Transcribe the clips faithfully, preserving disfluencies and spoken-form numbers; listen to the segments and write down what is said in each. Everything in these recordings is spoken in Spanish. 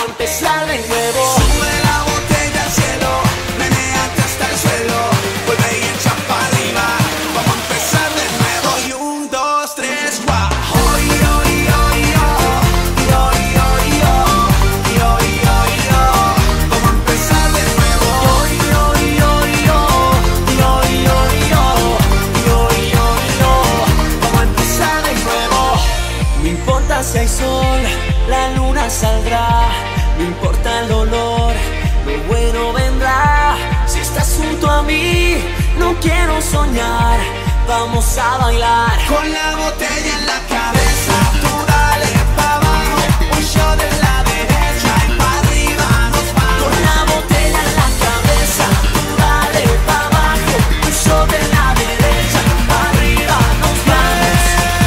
a empezar de nuevo. Sube la botella al cielo, menéate hasta el suelo, vuelve y echa para arriba, vamos a empezar de nuevo. Y un, dos, tres, guau. Hoy, hoy, hoy, hoy, hoy, hoy, hoy, hoy, hoy, hoy, vamos a empezar de nuevo. Hoy, hoy, hoy, hoy, hoy, hoy, hoy, hoy, hoy, vamos a empezar de nuevo. No importa si hay sol, la luna saldrá. No importa el dolor, lo bueno vendrá. Si estás junto a mí, no quiero soñar. Vamos a bailar con la botella en la cabeza. Tú dale pa' abajo, un shot en la derecha y pa' arriba nos vamos. con la botella en la cabeza. Tú dale pa' abajo, un shot en la derecha y pa' arriba nos vamos.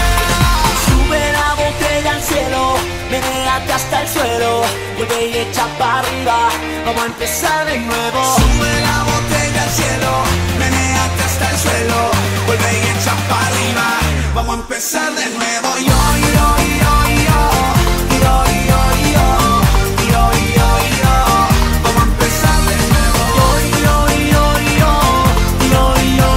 Sube la botella al cielo, menéate hasta el suelo, vuelve y echa para arriba, vamos a empezar de nuevo. Sube la botella al cielo, menéate hasta el suelo, vuelve y echa para arriba, vamos a empezar de nuevo. Yo, yo, yo, yo, yo, yo, yo, yo, yo, yo, vamos a empezar de nuevo. Yo, yo, yo, yo, yo, yo,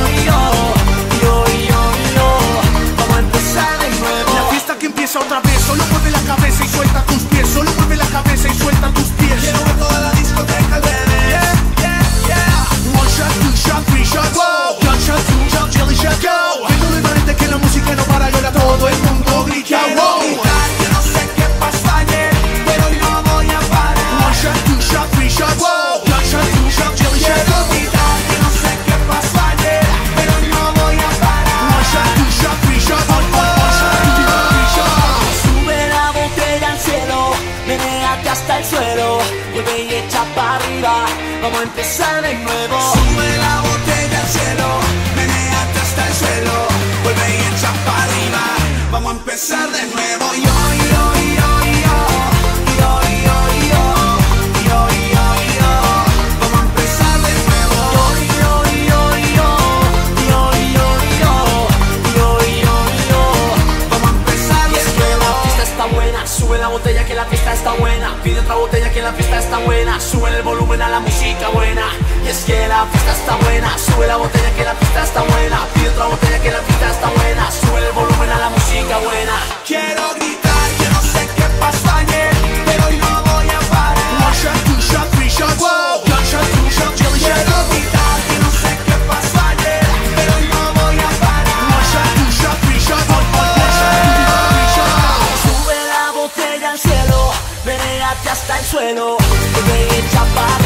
yo, yo, yo, yo, vamos a empezar de nuevo. La fiesta que empieza otra vez, solo mueve la cabeza y suelta tus pies, solo mueve la cabeza y suelta tus pies. Quiero ver toda la discoteca al revés. Yeah, yeah. One shot, two shot, three shots, wow. One shot, two shot, jelly shot, go. Vengo de frente que la música no para y ahora todo el mundo grita, Quiero wow. gritar que no sé qué pasó ayer, pero hoy no voy a parar. One shot, two shot, three shots, wow. One shot, two shot, jelly shot, Quiero go. gritar que no sé qué pasó ayer, pero hoy no voy a parar. One shot, two shot, three shots, one, one, one shot, two shot, three shots. Sube la botella al cielo, menéate hasta el suelo, vuelve y echa para arriba, vamos a empezar de nuevo. Sube la botella al cielo, menéate hasta el suelo, vuelve y echa para arriba, vamos a empezar de nuevo. Yo, yo, yo, yo, yo, yo, yo, yo, yo, yo, vamos a empezar de nuevo. Yo, yo, yo, yo, yo, yo, yo, yo, yo, yo, vamos a empezar Y de es que la nuevo. fiesta está buena, sube la botella que la fiesta está buena, pide otra botella que la fiesta está buena, sube el volumen a la música buena. Y es que la fiesta está buena, sube la botella que la fiesta está buena, pide otra botella que la fiesta está buena, sube el volumen a la música buena. Quiero gritar que no sé qué pasó ayer, pero hoy no voy a parar. One shot, two shot, three shots, wow. One shot, two shot, jelly shot, Quiero go. gritar que no sé qué pasó ayer, pero hoy no voy a parar. One shot, two shot, three shots, one, one, one shot, two shot, three shots. Sube la botella al cielo, menéate hasta el suelo, vuelve y echa para